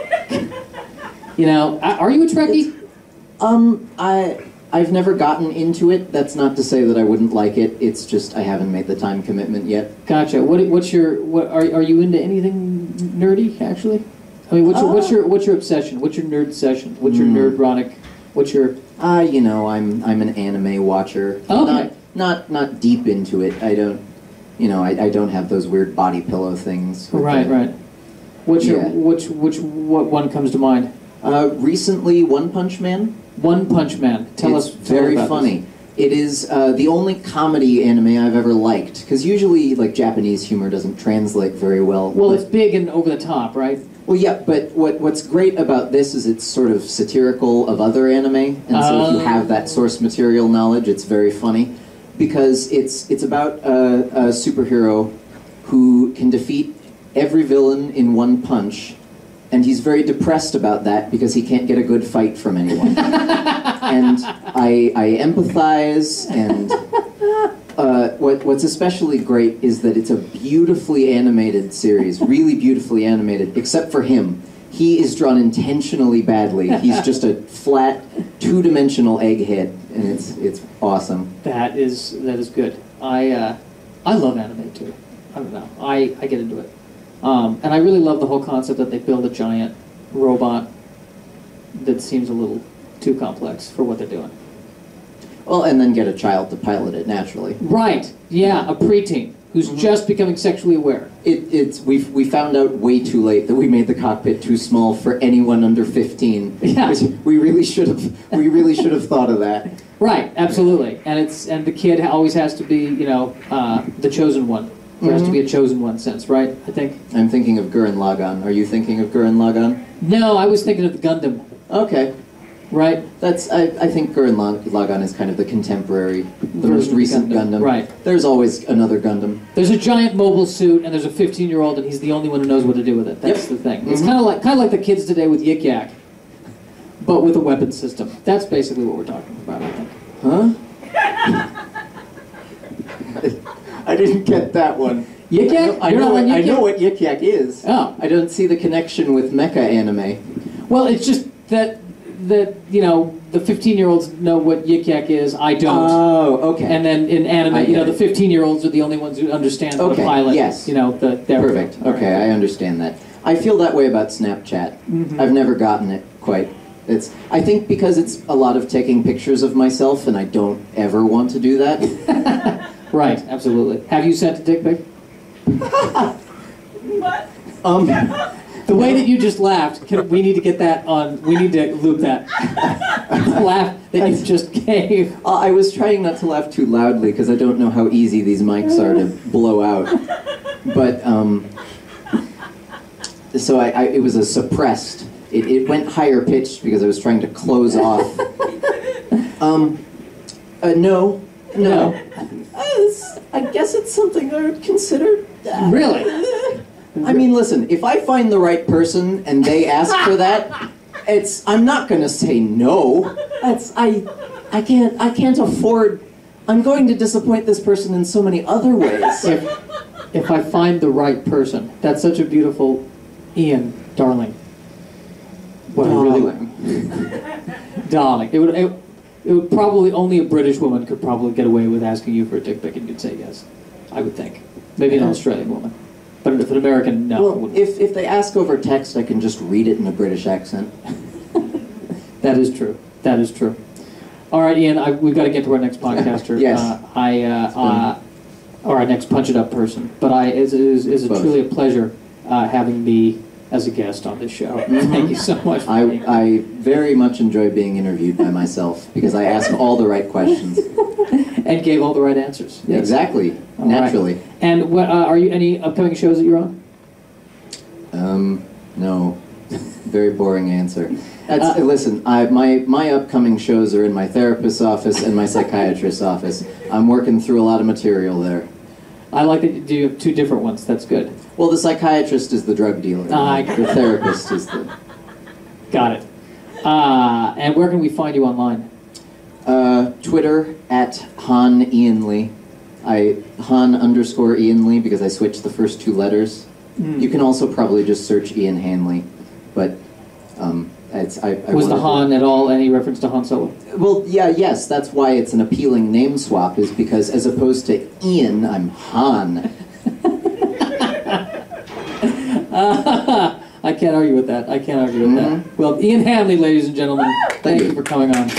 you know, a- are you a Trekkie? um, I I've never gotten into it. That's not to say that I wouldn't like it. It's just I haven't made the time commitment yet. Gotcha. What what's your what are are you into anything nerdy actually? I mean, what's your, what's your what's your obsession? What's your nerd session? What's your Hmm. nerdronic? What's your Uh, you know, I'm I'm an anime watcher. Okay. Not not not deep into it. I don't, you know, I, I don't have those weird body pillow things. with right the- right? What's your Yeah. which which what one comes to mind? Uh, recently, One Punch Man. One Punch Man. Tell it's us. Tell very about funny. It is uh, the only comedy anime I've ever liked. Because usually, like, Japanese humor doesn't translate very well. This. Well, but- it's big and over the top, right? well, yeah, but what what's great about this is it's sort of satirical of other anime, and so if you have that source material knowledge, it's very funny. Because it's it's about a, a superhero who can defeat every villain in one punch, and he's very depressed about that because he can't get a good fight from anyone. And I, I empathize, and uh, what, what's especially great is that it's a beautifully animated series, really beautifully animated, except for him. He is drawn intentionally badly. He's just a flat, two-dimensional egghead, and it's it's awesome. That is that is good. I uh, I love anime too. I don't know. I, I get into it. Um, and I really love the whole concept that they build a giant robot that seems a little too complex for what they're doing. Well, and then get a child to pilot it naturally. Right. Yeah, a preteen who's Mm-hmm. just becoming sexually aware. It, it's we we found out way too late that we made the cockpit too small for anyone under fifteen. Yeah. Which we really should have we really should have thought of that. Right, absolutely. And it's and the kid always has to be, you know, uh, the chosen one. There has to be a chosen one sense, right? I think. I'm thinking of Gurren Lagann. Are you thinking of Gurren Lagann? No, I was thinking of the Gundam, Okay. right? That's I, I think Gurren Lag- Lagann is kind of the contemporary, the Version most of recent Gundam, Gundam. right. There's always another Gundam. There's a giant mobile suit, and there's a fifteen-year-old, and he's the only one who knows what to do with it. That's Yep. the thing. It's Mhm. kind of like kind of like the kids today with Yik Yak, but with a weapon system. That's basically what we're talking about, I think. Huh? I didn't get that one. Yik Yak? I You're know, not what, on Yik I know Yak? what Yik Yak is. Oh. I don't see the connection with mecha anime. Well, it's just that that, you know, the fifteen-year-olds know what Yik Yak is. I don't. Oh, okay. And then in anime, I you know, get the fifteen-year-olds are the only ones who understand how Okay, to pilot. yes. You know, the there we go. Perfect. All Okay, right. I understand that. I feel that way about Snapchat. Mhm. I've never gotten it quite. It's. I think because it's a lot of taking pictures of myself, and I don't ever want to do that. Right, absolutely. Have you sent a dick pic? What? Um, The way that you just laughed, can, we need to get that on, we need to loop that. Laugh that you just gave. uh, I was trying not to laugh too loudly because I don't know how easy these mics are to blow out. But um, so I, I, it was a suppressed. It, it went higher pitched because I was trying to close off. Um, uh, no, no. Uh, it's- I guess it's something I would consider. Uh, Really? I mean, listen, if I find the right person and they ask for that, it's I'm not gonna say no. That's I I can't I can't afford I'm going to disappoint this person in so many other ways. If, if I find the right person, that's such a beautiful, Ian, darling. What I really, Darling. darling. It would, it, it would probably, only a British woman could probably get away with asking you for a dick pic and you'd say yes. I would think. Maybe an Australian woman. But if an American, no. it Well, wouldn't. if if they ask over text, I can just read it in a British accent. That is true. That is true. All right, Ian, I, we've got to get to our next podcaster. Yes. Uh, I, uh, uh, or our next Punch It Up person. But I, it is, is Both. truly a pleasure uh, having me as a guest on this show. Thank you so much. For I being here. I very much enjoy being interviewed by myself because I ask all the right questions. And gave all the right answers. Yes. Exactly, All right. naturally. And what, uh, are you any upcoming shows that you're on? Um, no. Very boring answer. That's, Uh, listen, I, my, my upcoming shows are in my therapist's office and my psychiatrist's office. I'm working through a lot of material there. I like that you do have two different ones. That's good. Well, the psychiatrist is the drug dealer. Ah, I- the therapist is the... Got it. Uh, and where can we find you online? Uh, Twitter, at Han Ian Lee. I, Han underscore Ian Lee because I switched the first two letters. Mm. You can also probably just search Ian Hanley, but um, it's, I, I Was the wanted to- Han at all any reference to Han Solo? Well, yeah, yes, that's why it's an appealing name swap, is because as opposed to Ian, I'm Han. Uh, I can't argue with that. I can't argue with that. Well, Ian Hanley, ladies and gentlemen, thank you. you for coming on.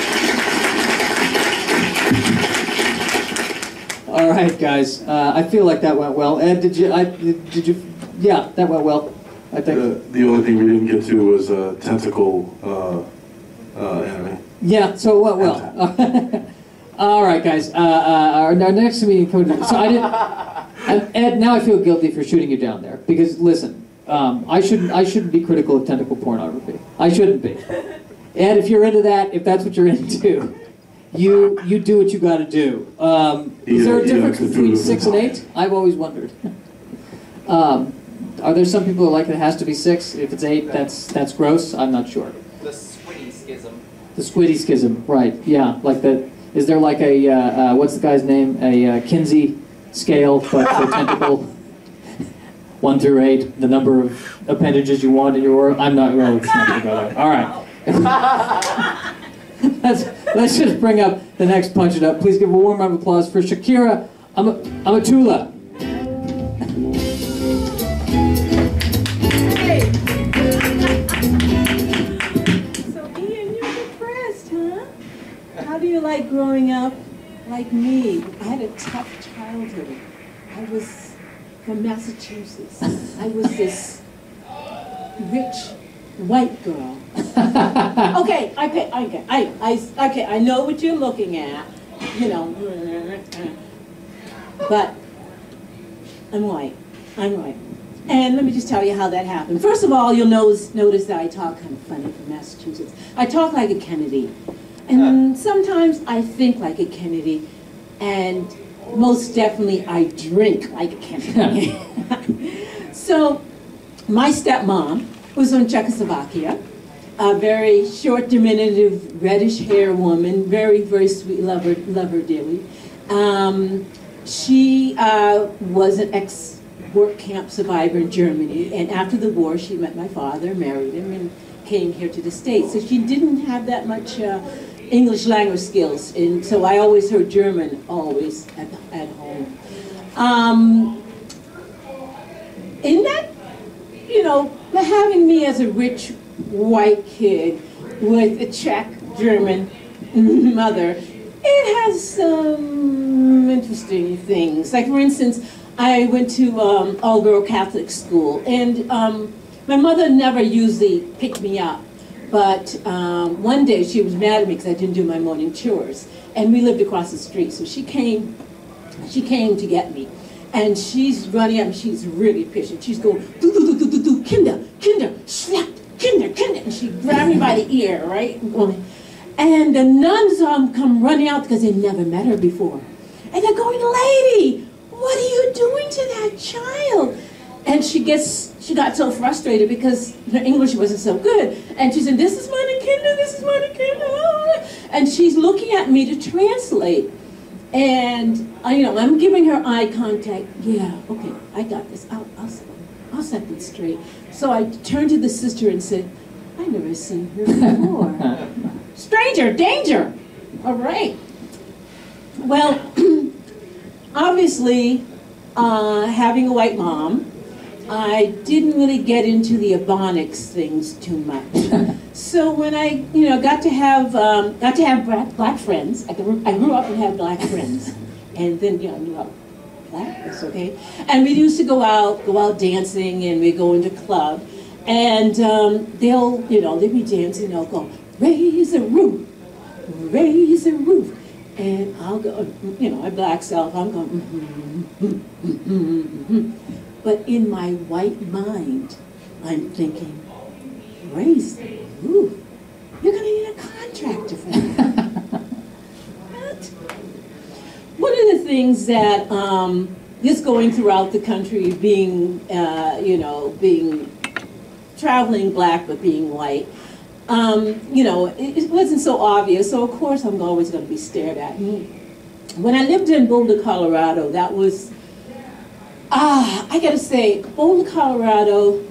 All right, guys. Uh, I feel like that went well. Ed, did you? I did you? Yeah, that went well. I think. The, the only thing we didn't get to was uh, tentacle uh, uh, anime. Yeah, so it went well. All right, guys. Uh, uh, our, our next meeting. So I didn't. And Ed, now I feel guilty for shooting you down there because listen, um, I shouldn't. I shouldn't be critical of tentacle pornography. I shouldn't be. Ed, if you're into that, if that's what you're into, you you do what you got to do. Um, is there a Yeah, yeah, difference to between do- six and eight? I've always wondered. Um, are there some people who like it has to be six? If it's eight, that's that's gross. I'm not sure. The Squiddy Schism. The Squiddy Schism, right? Yeah, like the. Is there like a uh, uh, what's the guy's name? A uh, Kinsey scale, but for tentacle. One through eight, the number of appendages you want in your organ. I'm not. Well, it's not going to go there. All right. let's let's just bring up the next Punch It Up. Please give a warm round of applause for Shakurra Am- Amatulla. Hey! So, Ian, you're depressed, huh? How do you like growing up like me? I had a tough childhood. I was from Massachusetts. I was this rich white girl. Okay, I pay, okay, I, I, okay, I know what you're looking at, you know, but I'm white. I'm white. And let me just tell you how that happened. First of all, you'll notice, notice that I talk kind of funny from Massachusetts. I talk like a Kennedy. And sometimes I think like a Kennedy. And most definitely I drink like a Kennedy. So my stepmom was from Czechoslovakia. A very short, diminutive, reddish hair woman. Very, very sweet, love her, love her dearly. Um, she uh, was an ex-work camp survivor in Germany. And after the war, she met my father, married him, and came here to the States. So she didn't have that much uh, English language skills, and so I always heard German always at, at home. Um, in that, you know, having me as a rich white kid with a Czech German mother, it has some interesting things. Like, for instance, I went to um, all-girl Catholic school, and um, my mother never usually picked me up. But um, one day she was mad at me because I didn't do my morning chores, and we lived across the street. So she came, she came to get me, and she's running up. And she's really pissed. And she's going, do do do do do do, Kinder, Kinder, slap, Kinder, Kinder, and she grabbed me by the ear, right? And the nuns um, come running out because they never met her before, and they're going, "Lady, what are you doing to that child?" And she gets, she got so frustrated because her English wasn't so good. And she said, "This is meine Kinder, this is meine Kinder." And she's looking at me to translate. And, I, you know, I'm giving her eye contact. Yeah, okay, I got this. I'll, I'll, I'll set this straight. So I turned to the sister and said, "I've never seen her before." Stranger, danger. All right. Well, obviously, uh, having a white mom, I didn't really get into the Ebonics things too much. So when I, you know, got to have um, got to have black, black friends, I grew, I grew up and had black friends, and then you know, I knew how black was, okay. And we used to go out, go out dancing, and we go into club, and um, they'll, you know, they'll be dancing, they'll go, "Raise the roof, raise the roof," and I'll go, you know, my black self, I'm going, mm-hmm, mm-hmm, mm-hmm, mm-hmm. But in my white mind, I'm thinking, raise the roof? You're going to need a contractor for that. What? One of the things that, um, just going throughout the country, being, uh, you know, being, traveling black but being white, um, you know, it, it wasn't so obvious, so of course I'm always going to be stared at. When I lived in Boulder, Colorado, that was, Ah, I gotta say, Boulder, Colorado,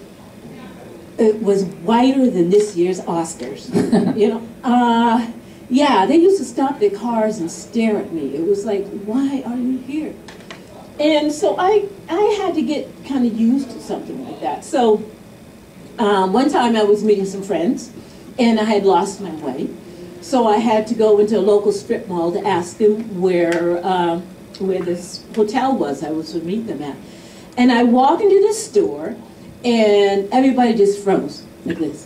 it was whiter than this year's Oscars. You know, uh, yeah, they used to stop their cars and stare at me. It was like, why are you here? And so I, I had to get kind of used to something like that. So um, one time I was meeting some friends, and I had lost my way. So I had to go into a local strip mall to ask them where, uh, where this hotel was I was to meet them at. And I walk into the store, and everybody just froze like this.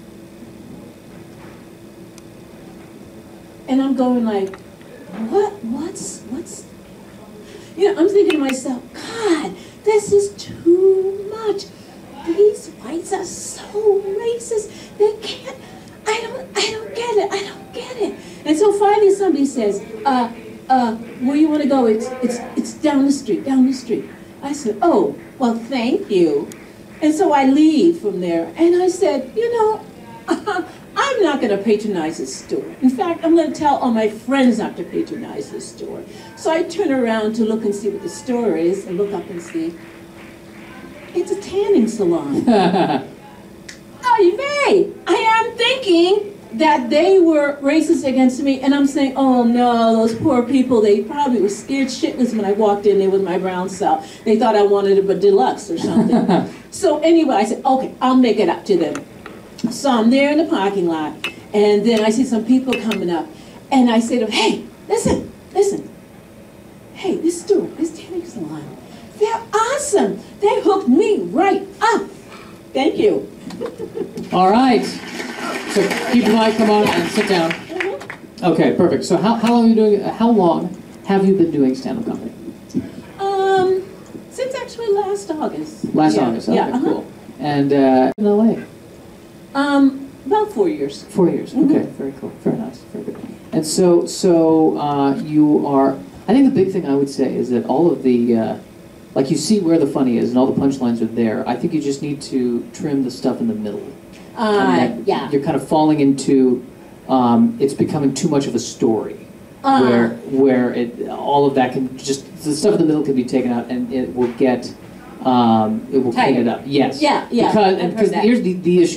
And I'm going like, what, what's, what's, you know, I'm thinking to myself, God, this is too much. These whites are so racist. They can't, I don't, I don't get it, I don't get it. And so finally somebody says, uh, Uh, where you want to go? It's, it's, it's down the street, down the street. I said, oh, well, thank you. And so I leave from there, and I said, you know, I'm not going to patronize this store. In fact, I'm going to tell all my friends not to patronize this store. So I turn around to look and see what the store is, and look up and see, it's a tanning salon. Oy vey! I am thinking that they were racist against me, and I'm saying, oh no, those poor people, they probably were scared shitless when I walked in there with my brown self. They thought I wanted a deluxe or something. So anyway, I said, okay, I'll make it up to them. So I'm there in the parking lot, and then I see some people coming up, and I say to them, hey, listen, listen. Hey, this store, this tanning salon, they're awesome. They hooked me right up. Thank you. All right. So keep your mic, come on, and sit down. Okay, perfect. So how, how long are you doing? How long have you been doing stand-up comedy? Um, since actually last August. Last yeah. August. Okay, yeah, uh-huh. cool. And uh, in L A. Um, about four years. Four years. Mm-hmm. Okay, very cool. Very nice. Very good. And so, so uh, you are. I think the big thing I would say is that all of the, uh, like you see where the funny is, and all the punchlines are there. I think you just need to trim the stuff in the middle. Uh, yeah. You're kind of falling into, um, it's becoming too much of a story, uh, where where it all of that can just, the stuff in the middle can be taken out, and it will get, um, it will Tight. clean it up. Yes. Yeah, yeah. Because, I've and because heard that. here's the, the issue,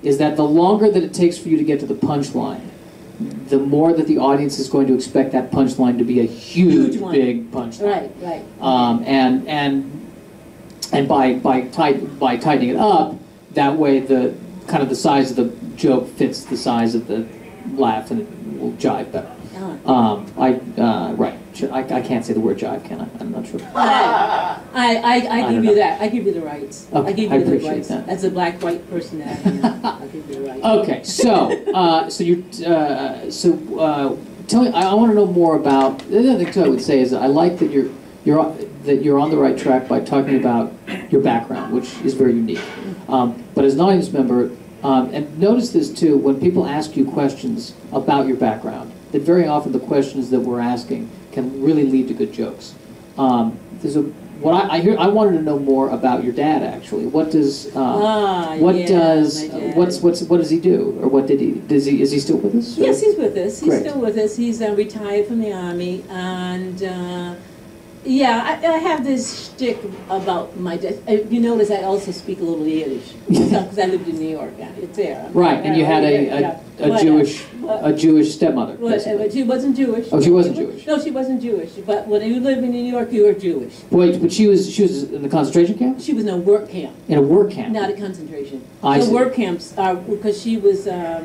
is that the longer that it takes for you to get to the punchline, the more that the audience is going to expect that punchline to be a huge, Huge one. big punchline. Right, right. Um, and and and by by tight by tightening it up, that way the kind of the size of the joke fits the size of the laugh, and it will jive better. Uh, Um, I uh, right. I, I can't say the word jive, can I? I'm not sure. I, I, I, I don't give know. you that. I give you the rights. Okay, I give I you the appreciate rights. that. As a black white person that I am, I give you the rights. Okay, so uh, so you uh, so uh, tell me. I, I want to know more about. The other thing too I would say is that I like that you're you're on- that you're on the right track by talking about your background, which is very unique. Um, but as an audience member, um, and notice this too, when people ask you questions about your background, that very often the questions that we're asking can really lead to good jokes. Um, there's a what I, I hear. I wanted to know more about your dad. Actually, what does um, Ah, what yeah, does my dad. what's what's what does he do, or what did he does he is he still with us? or- Yes, he's with us. He's Great. still with us. He's uh, retired from the army, and uh, yeah, I, I have this shtick about my dad. Uh, You notice I also speak a little Yiddish because I lived in New York. Yeah, it's there. Right, and you had a Yeah. a, a What- Jewish what- a Jewish stepmother. What, basically. uh, she wasn't Jewish. Oh, she wasn't She wa- Jewish. No, she wasn't Jewish. But when you live in New York, you were Jewish. Wait, but she was she was in the concentration camp, She was in a work camp, in a work camp. not a concentration. I the see. work camps are because she was, um,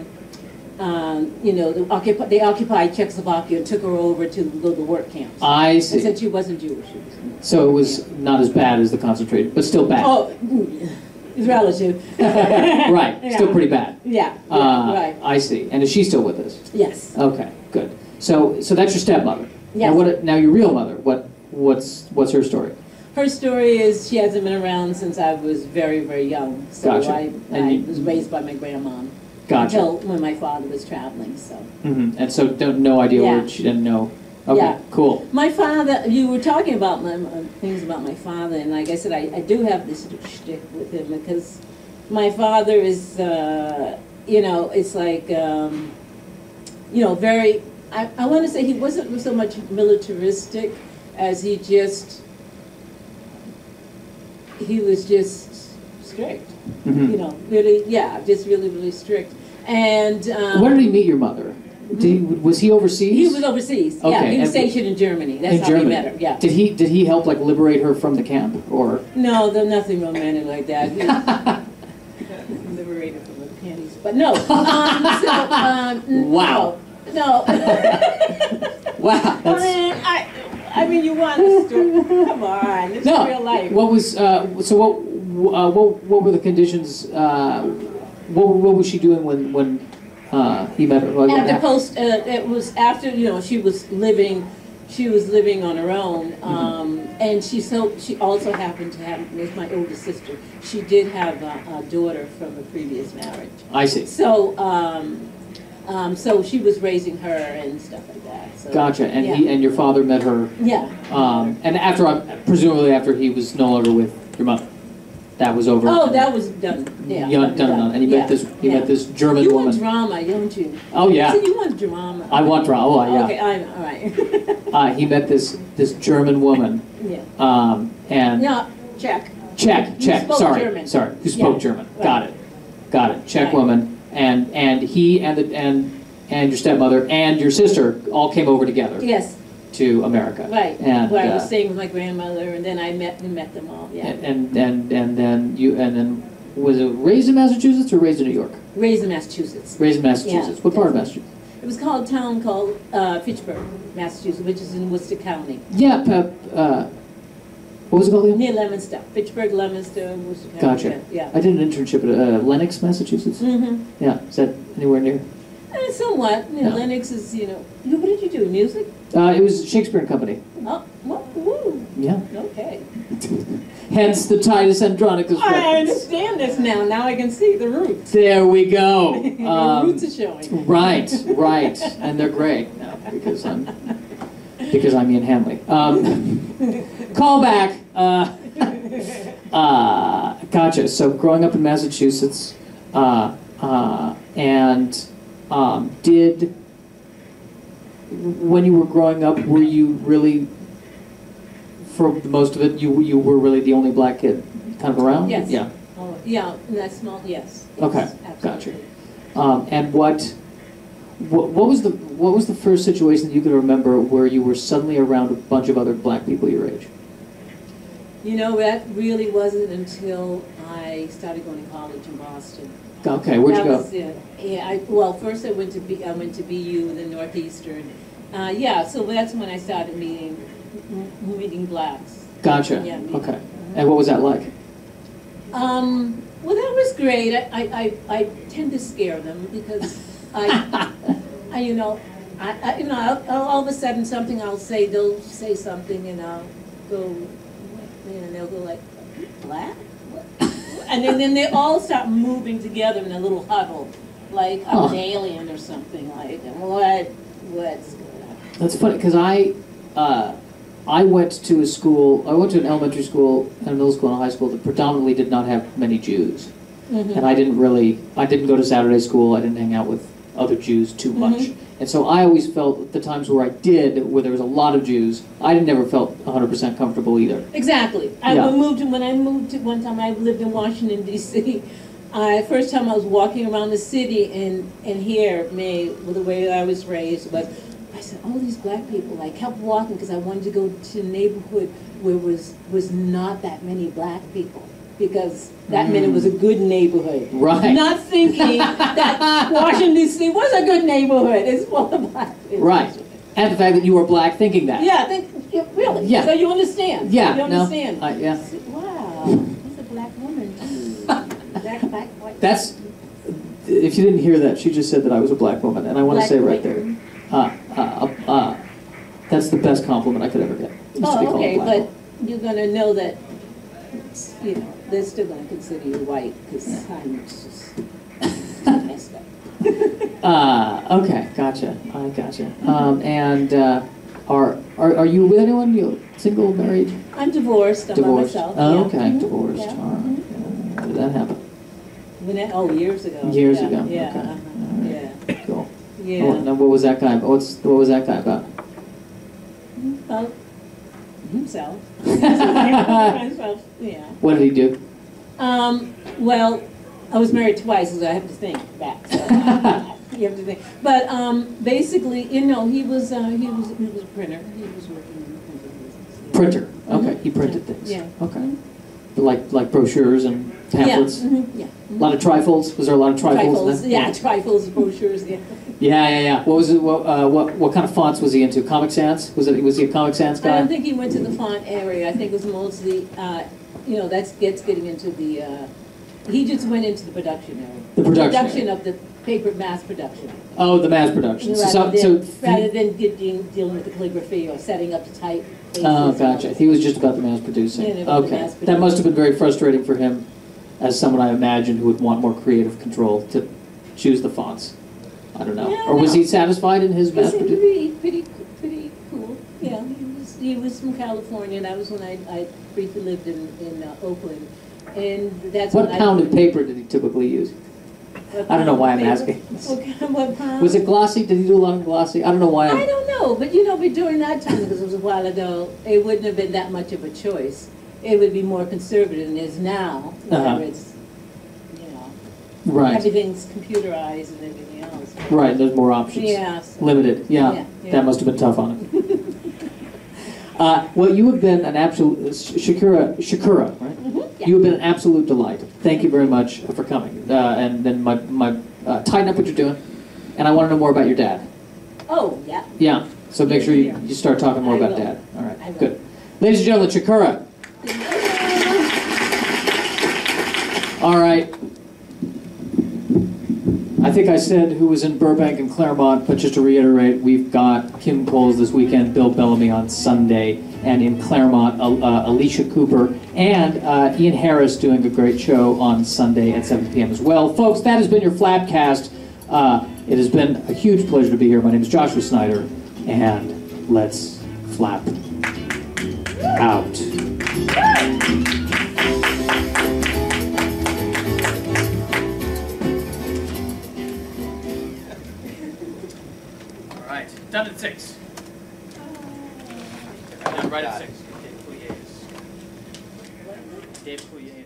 um, you know, the occup- they occupied Czechoslovakia and took her over to go to work camps. I And see. said she wasn't Jewish. She was in- So it was not as bad as the concentration, but still bad. Oh, it's relative. Right, still Yeah. pretty bad. Yeah, yeah, Uh, right. I see. And is she still with us? Yes. Okay, good. So so that's your stepmother. Yes. Now what? Now your real mother. What? What's what's her story? Her story is she hasn't been around since I was very, very young. So Gotcha. I, And I you- was raised by my grandmom. Gotcha. Until when my father was traveling, so. hmm And so don't no idea Yeah. where she didn't know. Okay, Yeah. cool. My father, you were talking about my, uh, things about my father, and like I said, I, I do have this shtick with him because my father is, uh, you know, it's like, um, you know, very, I, I want to say he wasn't so much militaristic as he just, he was just strict, Mhm. you know, really, yeah, just really, really strict. And um, Where did he meet your mother? Did he, was he overseas? he was overseas. Yeah, Okay, he was and- stationed in Germany. That's in how Germany. we met her. Yeah. Did he did he help like liberate her from the camp or? No, there's nothing romantic like that. He liberated from the panties, but no. Um, so, um, n- Wow. No. no. Wow. I That's, mean, I, I mean, you want a story? Come on, it's no. real life. What was uh, so what uh, what what were the conditions? Uh, what what was she doing when when uh, he met her? Like, After post, uh, it was after you know she was living, she was living on her own, um, and she so she also happened to have with my older sister. She did have a, a daughter from a previous marriage. I see. So, um, um, so she was raising her and stuff like that. So, Gotcha. And yeah. he and your father met her. Yeah. Um, and after presumably after he was no longer with your mother, that was over. Oh, that was done. Yeah. Yeah, done, done. And he Yeah. met this he Yeah. met this German You woman. want drama, don't you? Oh yeah. See, you want drama. I want drama. Oh yeah. Okay, I know. All right. Uh, he met this this German woman. yeah. Um, and No, check. Czech, Who Czech, spoke sorry, German. sorry, who spoke Yeah, German. right. Got it, got it. Czech Right. woman, and and he and the and and your stepmother and your sister all came over together Yes. to America. Right. And Where I was uh, staying with my grandmother, and then I met we met them all. Yeah. and, and and and then you and then was it raised in Massachusetts or raised in New York? Raised in Massachusetts. Raised in Massachusetts. Yeah, What part of definitely. Massachusetts? It was called a town called uh, Fitchburg, Massachusetts, which is in Worcester County. Yeah. Uh, uh, what was it called again? Near Leominster. Fitchburg, Leominster, Worcester County. Gotcha. Yeah. I did an internship at uh, Lenox, Massachusetts. Mm-hmm. Yeah. Is that anywhere near? Uh, somewhat. You know, Yeah. Lennox is, you know, you- what did you do, music? Uh, it was Shakespeare and Company. Oh, well, woo. Yeah. Okay. Hence the Titus Andronicus I reference. understand this now. Now I can see the roots. There we go. the Um, roots are showing. right, right, and they're great now because I'm because I'm Ian Hanley. Um, call back. Uh, uh, gotcha. So growing up in Massachusetts, uh, uh, and um, did when you were growing up, were you really, for most of it, you you were really the only black kid kind of around? Yes. Yeah. Oh, Yeah, in that small, yes. yes, Okay, absolutely. gotcha. Um, and what, what, what was the, what was the first situation that you can remember where you were suddenly around a bunch of other black people your age? You know, that really wasn't until I started going to college in Boston. Okay, where'd you That go? was it. Yeah, I, well, first I went to B, I went to B U, the Northeastern. Uh, yeah, so that's when I started meeting, m- meeting blacks. Gotcha. Yeah, meeting. Okay. And what was that like? Um, well, that was great. I, I, I, I tend to scare them because I, I you know, I, I you know, I'll, I'll, all of a sudden something I'll say, they'll say something and I'll go, and they'll go like, black? What? And then, then they all start moving together in a little huddle, like I'm Huh. an alien or something, like, what, what's going on? That's funny, because I, uh, I went to a school, I went to an elementary school, and a middle school, and a high school that predominantly did not have many Jews. Mhm. And I didn't really, I didn't go to Saturday school, I didn't hang out with other Jews too much. Mhm. And so I always felt the times where I did, where there was a lot of Jews, I never felt one hundred percent comfortable either. Exactly. I Yeah. moved to, when I moved to, one time I lived in Washington, D C, I, first time I was walking around the city and, and here, me, with the way I was raised, was, I said, all these black people, I kept walking because I wanted to go to a neighborhood where was, was not that many black people. Because that meant it was a good neighborhood. Right. Not thinking that Washington, D C was a good neighborhood. It's full of black people. Right. And the fact that you were black thinking that. Yeah, I think, yeah, really. Yeah. So you understand. Yeah, You no, understand. I- yeah. Wow, he's a black woman too. Black, black, white. That's, if you didn't hear that, she just said that I was a black woman, and I want to Black say right white there, woman. uh, uh, uh, uh, that's the best compliment I could ever get. is to be Oh, called a okay, black but woman. you're gonna know that, you know, they're still gonna consider you white, because I'm just messed up. Uh, okay, gotcha. I gotcha. Um, and uh, are, are are you with anyone? You single, married, I'm divorced, I'm by divorced? myself. Oh, yeah. okay, Mhm, divorced. yeah, All right. mhm. Yeah. When did that happen? When that, oh, years ago. Years Yeah, ago. Yeah, Okay. uh-huh, All right. yeah, Cool. yeah. Oh, now, what was that guy? What's what was that guy about? Well, himself. Himself, yeah. What did he do? Um, well, I was married twice, so I have to think back. So you have to think. But um, basically, you know, he was uh, he was he was a printer. He was working in the printing business. Yeah. Printer. Okay, Mhm. he printed Yeah. things. Yeah. Okay. Like like brochures and pamphlets. Yeah. Mhm, yeah. A lot of trifolds. Was there a lot of trifolds? in Trifles. that? Yeah, trifles, brochures. Yeah. Yeah, yeah, yeah. What was it? What, uh, what what kind of fonts was he into? Comic Sans? Was it? Was he a Comic Sans I guy? don't think he went to the font area. I think it was mostly, uh, you know, that's gets getting into the. Uh, he just went into the production area. The production Production area. of the paper mass production. Oh, the mass production. So, Rather so, than, so rather than getting, dealing with the calligraphy or setting up the type. oh, gotcha. He was just about the mass producing. Yeah, about the Okay, mass that must have been very frustrating for him, as someone I imagined who would want more creative control to choose the fonts. I don't know. Yeah, I or was know. he satisfied in his He mass seemed producing? pretty, pretty, pretty cool. Yeah, he was, he was from California. That was when I, I briefly lived in, in uh, Oakland. And that's What when pound I, of paper did he typically use? I don't know why I'm asking. What, kind- what pound? Was it glossy? Did he do a lot of glossy? I don't know why. I'm, I don't know, but you know, but during that time, because it was a while ago, it wouldn't have been that much of a choice. It would be more conservative than it is now, where Uh-huh. it's, you know, right. everything's computerized and everything else. Right. There's more options. Yeah. so- Limited. Yeah. Yeah, yeah. That must have been tough on him. uh, well, you have been an absolute Shakurra. Shakurra, right? Mhm, yeah. You have been an absolute delight. Thank you very much for coming. Uh, and then my my uh, tighten up what you're doing, and I want to know more about your dad. Oh, yeah. Yeah. So make sure you, you start talking more I about will. dad. All I right. will. Good. Ladies and gentlemen, Shakurra. All right. I think I said who was in Burbank and Claremont, but just to reiterate, we've got Kim Coles this weekend, Bill Bellamy on Sunday, and in Claremont, uh, uh, Alicia Cooper, and uh, Ian Harris doing a great show on Sunday at seven p m as well. Folks, that has been your FlappCast. Uh, it has been a huge pleasure to be here. My name is Joshua Snyder, and let's flap out. All right, done at six. Done right at six. Dave Coulier. Dave Coulier.